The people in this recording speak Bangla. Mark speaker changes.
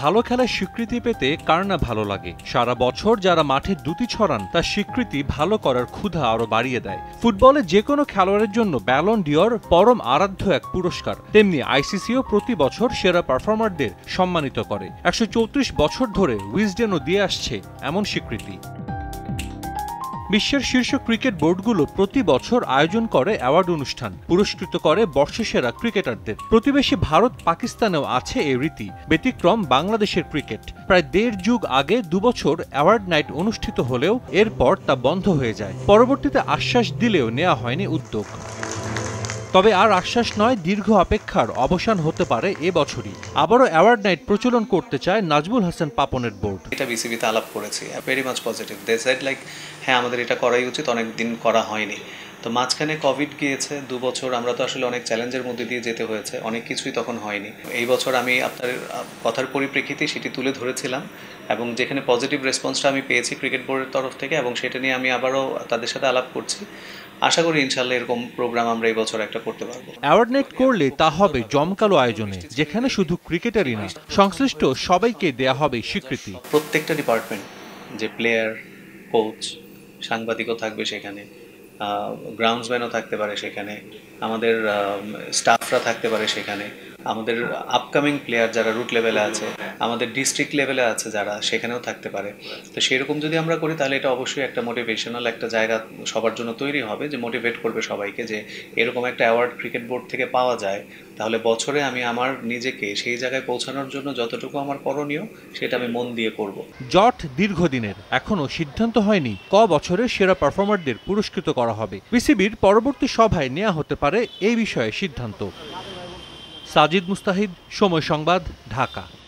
Speaker 1: ভালো খেলার স্বীকৃতি পেতে কার না ভালো লাগে। সারা বছর যারা মাঠে দুটি ছড়ান তার স্বীকৃতি ভালো করার ক্ষুধা আরো বাড়িয়ে দেয়। ফুটবলে যে কোনো খেলোয়াড়ের জন্য ব্যালন ডিওর পরম আরাধ্য এক পুরস্কার, তেমনি আইসিসিও প্রতি বছর সেরা পারফর্মারদের সম্মানিত করে। 134 বছর ধরে উইজডেনও দিয়ে আসছে এমন স্বীকৃতি। বিশ্বের শীর্ষ ক্রিকেট বোর্ডগুলো প্রতি বছর আয়োজন করে অ্যাওয়ার্ড অনুষ্ঠান, পুরস্কৃত করে বর্ষসেরা ক্রিকেটারদের। প্রতিবেশী ভারত পাকিস্তানেও আছে এই রীতি, ব্যতিক্রম বাংলাদেশের ক্রিকেট। প্রায় 1.5 যুগ আগে 2 বছর অ্যাওয়ার্ড নাইট অনুষ্ঠিত হলেও এরপর তা বন্ধ হয়ে যায়। পরবর্তীতে আশ্বাস দিলেও নেওয়া হয়নি উদ্যোগ। তবে আর আশ্বাস নয়, দীর্ঘ অপেক্ষার অবসান হতে পারে এবছরই। আবারও অ্যাওয়ার্ড নাইট প্রচলন করতে চায় নাজমুল হাসান পাপনের বোর্ড।
Speaker 2: এটা বিসিবিতে আলাপ করেছি, very much positive. They said like হ্যাঁ আমাদের এটা করাই উচিত, অনেক দিন করা হয়নি। তো মাঝখানে কোভিড গিয়েছে 2 বছর, আমরা তো আসলে অনেক চ্যালেঞ্জের মধ্যে দিয়ে যেতে হয়েছে, অনেক কিছুই তখন হয়নি। এই বছর আমি আপনার কথার পরিপ্রেক্ষিতে সেটি তুলে ধরেছিলাম এবং যেখানে পজিটিভ রেসপন্সটা আমি পেয়েছি ক্রিকেট বোর্ডের তরফ থেকে, এবং সেটা নিয়ে আমি আবারও তাদের সাথে আলাপ করছি। আশা করি ইনশাল্লাহ এরকম প্রোগ্রাম আমরা এই বছর একটা করতে পারবো।
Speaker 1: অ্যাওয়ার্ড নাইট করলে তা হবে জমকালো আয়োজনে, যেখানে শুধু ক্রিকেটারই না, সংশ্লিষ্ট সবাইকে দেয়া হবে স্বীকৃতি।
Speaker 2: প্রত্যেকটা ডিপার্টমেন্ট, যে প্লেয়ার, কোচ, সাংবাদিকও থাকবে সেখানে, গ্রাউন্ডসম্যানও থাকতে পারে সেখানে, আমাদের স্টাফরা থাকতে পারে সেখানে, আমাদের আপকামিং প্লেয়ার যারা রুট লেভেলে আছে, আমাদের ডিস্ট্রিক্ট লেভেলে আছে যারা, সেখানেও থাকতে পারে। তো সেরকম যদি আমরা করি তাহলে এটা অবশ্যই একটা মোটিভেশনাল একটা জায়গা সবার জন্য তৈরি হবে, যে মোটিভেট করবে সবাইকে যে এরকম একটা অ্যাওয়ার্ড ক্রিকেট বোর্ড থেকে পাওয়া যায়, তাহলে বছরে আমি আমার নিজেকে সেই জায়গায় পৌঁছানোর জন্য যতটুকু আমার করণীয় সেটা আমি মন দিয়ে করব।
Speaker 1: জট দীর্ঘদিনের, এখনো সিদ্ধান্ত হয়নি ক বছরের সেরা পারফর্মারদের পুরস্কৃত করা হবে। বিসিবির পরবর্তী সভায় নেওয়া হতে পারে এই বিষয়ে সিদ্ধান্ত। সাজিদ মুস্তাহিদ, সময় সংবাদ, ঢাকা।